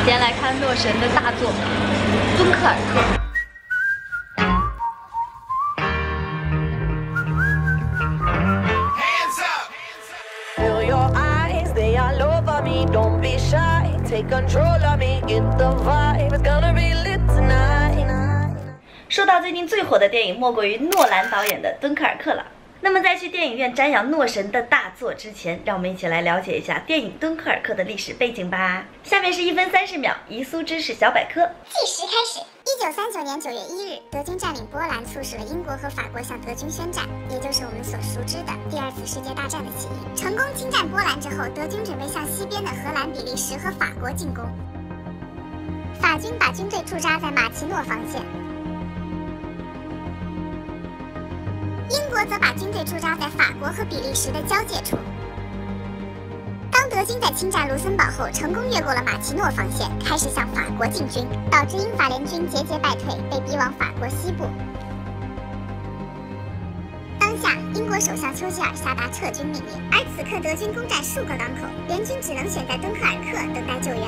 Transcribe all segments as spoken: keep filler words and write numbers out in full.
先来看诺神的大作《敦刻尔克》。 说到最近最火的电影，莫过于诺兰导演的《敦刻尔克》了。那么在去电影院瞻仰诺神的大作之前，让我们一起来了解一下电影《敦刻尔克》的历史背景吧。下面是一分三十秒宜苏知识小百科。 计时开始。一九三九年九月一日，德军占领波兰，促使了英国和法国向德军宣战，也就是我们所熟知的第二次世界大战的起因。成功侵占波兰之后，德军准备向西边的荷兰、比利时和法国进攻。法军把军队驻扎在马奇诺防线。 英国则把军队驻扎在法国和比利时的交界处。当德军在侵占卢森堡后，成功越过了马奇诺防线，开始向法国进军，导致英法联军节节败退，被逼往法国西部。当下，英国首相丘吉尔下达撤军命令，而此刻德军攻占数个港口，联军只能选在敦刻尔克等待救援。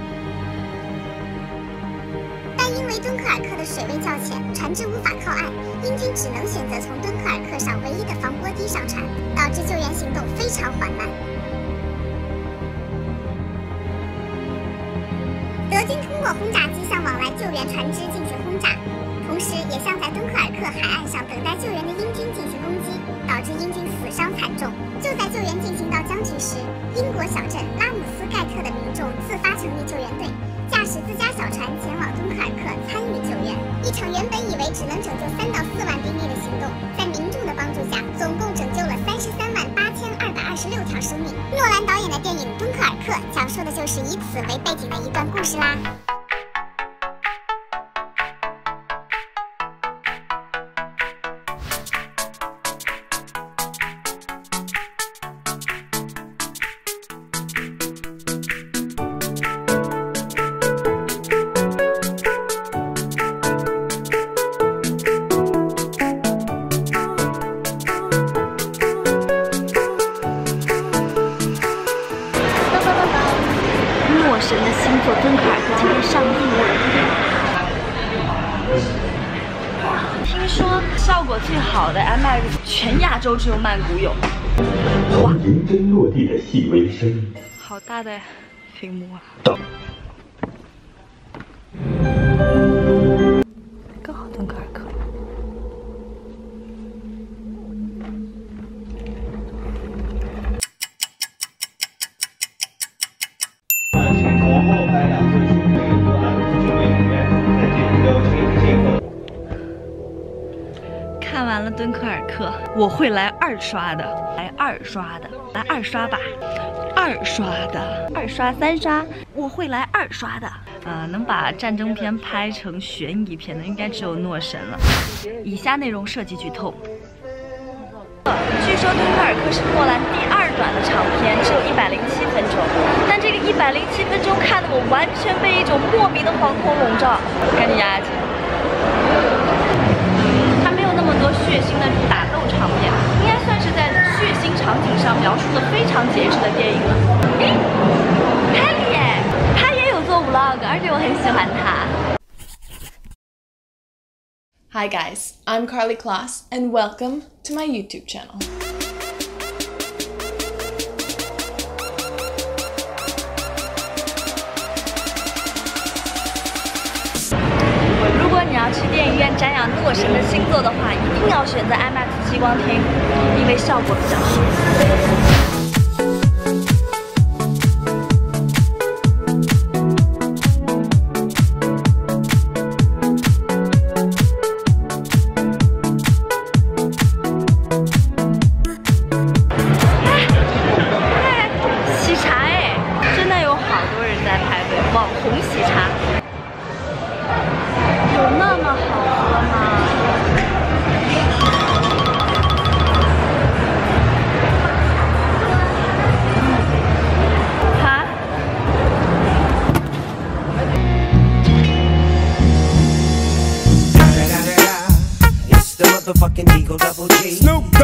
因为敦刻尔克的水位较浅，船只无法靠岸，英军只能选择从敦刻尔克上唯一的防波堤上船，导致救援行动非常缓慢。德军通过轰炸机向往来救援船只进行轰炸，同时也向在敦刻尔克海岸上等待救援的英军进行攻击，导致英军死伤惨重。就在救援进行到僵局时，英国小镇拉姆斯盖特的民众自发成立救援队。 驾驶自家小船前往敦刻尔克参与救援，一场原本以为只能拯救三到四万兵力的行动，在民众的帮助下，总共拯救了三十三万八千二百二十六条生命。诺兰导演的电影《敦刻尔克》讲述的就是以此为背景的一段故事啦。 诺神的新作《敦刻尔克》今天上映了，听说效果最好的 M X 全亚洲只有曼谷有。哇！ 银针落地的细微声， 好大的屏幕啊！更好，敦刻尔克。 看完了敦刻尔克，我会来二刷的，来二刷的，来二刷吧，二刷的，二刷三刷，我会来二刷的。呃，能把战争片拍成悬疑片的，应该只有诺神了。以下内容涉及剧透。据说敦刻尔克是诺兰第二短的长片，只有一百零七分钟，但这个一百零七分钟看得我完全被一种莫名的惶恐笼罩。赶紧压压惊。 那么多血腥的打斗场面，应该算是在血腥场景上描述的非常节制的电影了。诶，凯莉耶，她也有做 vlog， 而且我很喜欢她。 Hi guys, I'm Carly Kloss and welcome to my YouTube channel. 如果你要去电影院瞻仰诺神的新作的话，一定要选择 I MAX 激光厅，因为效果比较好。 Fucking Eagle Double G. Snoop.